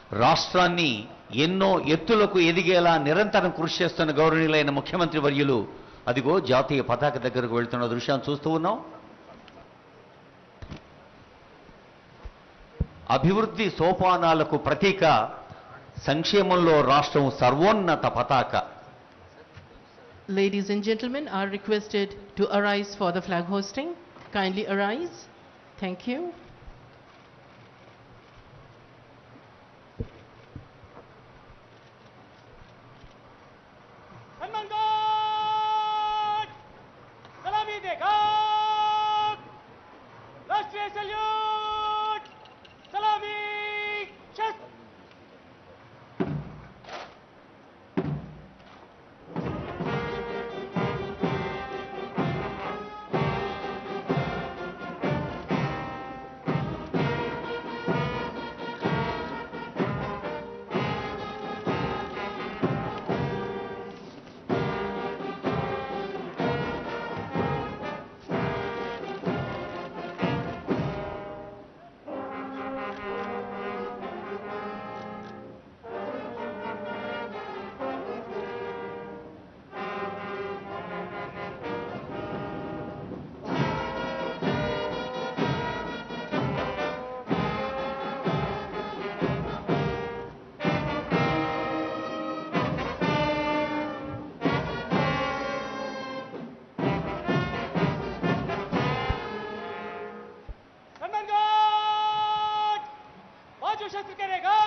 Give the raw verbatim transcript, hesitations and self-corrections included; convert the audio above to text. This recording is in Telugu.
రాష్ట్రాన్ని ఎన్నో ఎత్తులకు ఎదిగేలా నిరంతరం కృషి చేస్తున్న గౌరవనీయులైన ముఖ్యమంత్రి వర్యులు అదిగో జాతీయ పతాక దగ్గరకు వెళ్తున్న దృశ్యాన్ని చూస్తూ ఉన్నాం. అభివృద్ధి సోపానాలకు ప్రతీక, సంక్షేమంలో రాష్ట్రం సర్వోన్నత పతాక. Ladies and gentlemen are requested to arise for the flag hosting. Kindly arise. Thank you. शस्त्र करेगा